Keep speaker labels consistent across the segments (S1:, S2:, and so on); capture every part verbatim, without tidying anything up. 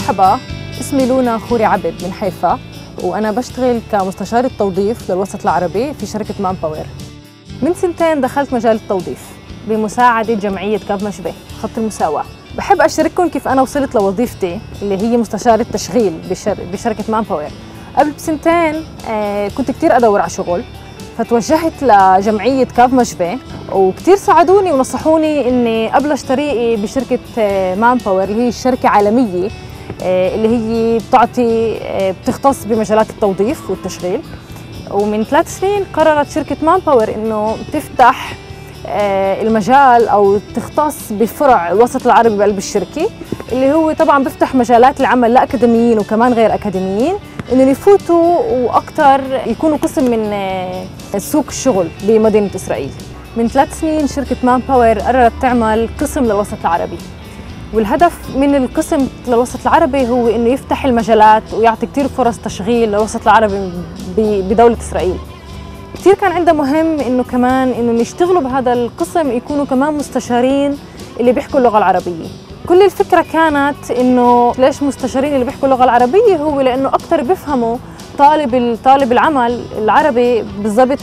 S1: مرحبا، اسمي لونا خوري عبد من حيفا، وأنا بشتغل كمستشارة توظيف للوسط العربي في شركة مان باور. من سنتين دخلت مجال التوظيف بمساعدة جمعية كاف مشبه خط المساواة. بحب أشارككم كيف أنا وصلت لوظيفتي اللي هي مستشارة تشغيل بشر... بشركة مان باور. قبل بسنتين آه كنت كتير أدور على شغل، فتوجهت لجمعية كاف مشبه وكتير ساعدوني ونصحوني إني أبلش طريقي بشركة مان باور اللي هي شركة عالمية اللي هي بتعطي بتختص بمجالات التوظيف والتشغيل. ومن ثلاث سنين قررت شركة مان باور إنه تفتح المجال أو تختص بفرع الوسط العربي بقلب الشركة، اللي هو طبعاً بيفتح مجالات العمل لأكاديميين وكمان غير أكاديميين إنه يفوتوا وأكثر يكونوا قسم من سوق الشغل بمدينة إسرائيل. من ثلاث سنين شركة مان باور قررت تعمل قسم للوسط العربي، والهدف من القسم للوسط العربي هو إنه يفتح المجالات ويعطي كتير فرص تشغيل للوسط العربي بدولة إسرائيل. كتير كان عندها مهم إنه كمان إنه يشتغلوا بهذا القسم يكونوا كمان مستشارين اللي بيحكوا اللغة العربية. كل الفكرة كانت إنه ليش مستشارين اللي بيحكوا اللغة العربية، هو لأنه أكتر بيفهموا طالب طالب العمل العربي بالضبط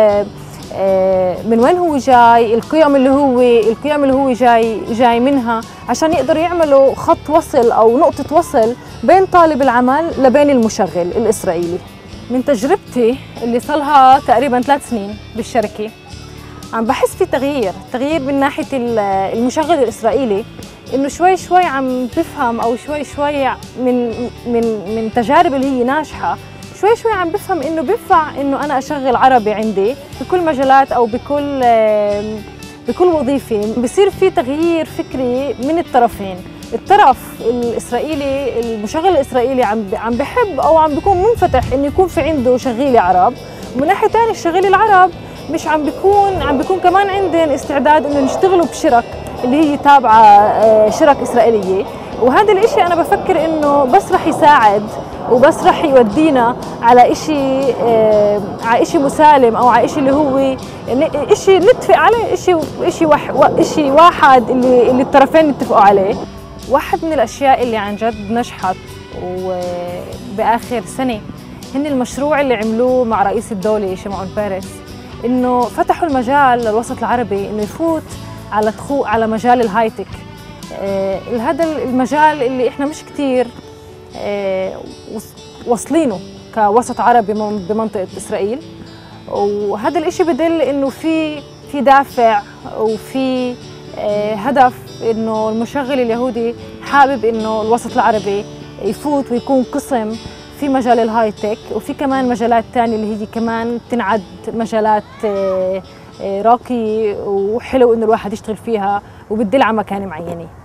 S1: من وين هو جاي، القيم اللي هو القيم اللي هو جاي جاي منها، عشان يقدروا يعملوا خط وصل أو نقطة وصل بين طالب العمل لبين المشغل الإسرائيلي. من تجربتي اللي صارها تقريبا ثلاث سنين بالشركة، عم بحس في تغيير تغيير من ناحية المشغل الإسرائيلي، إنه شوي شوي عم بفهم أو شوي شوي من من من تجارب اللي هي ناجحة، شوي شوي عم بفهم إنه بينفع إنه أنا أشغل عربي عندي بكل مجالات أو بكل بكل وظيفة. بصير في تغيير فكري من الطرفين، الطرف الإسرائيلي المشغل الإسرائيلي عم عم بحب أو عم بيكون منفتح إنه يكون في عنده شغيلة عرب، ومن ناحية ثانية الشغيلة العرب مش عم بيكون عم بيكون كمان عندهم استعداد إنه يشتغلوا بشرك اللي هي تابعة شرك إسرائيلية. وهذا الإشي أنا بفكر إنه بس رح يساعد وبس رح يودينا على إشي آه على إشي مسالم أو على إشي اللي هو إشي نتفق عليه، إشي إشي وح إشي واحد اللي اللي الطرفين يتفقوا عليه. واحد من الأشياء اللي عن جد نجحت وبآخر سنة هن المشروع اللي عملوه مع رئيس الدولة شمعون بيرس، إنه فتحوا المجال للوسط العربي إنه يفوت على دخول على مجال الهايتك. آه هذا المجال اللي إحنا مش كتير آه وصلينه كوسط عربي بمنطقة إسرائيل، وهذا الإشي بدل إنه في في دافع وفي آه هدف إنه المشغل اليهودي حابب إنه الوسط العربي يفوت ويكون قسم في مجال الهايتك، وفي كمان مجالات تانية اللي هي كمان تنعد مجالات آه راقية وحلو إنه الواحد يشتغل فيها وبتدل على مكانة معينة.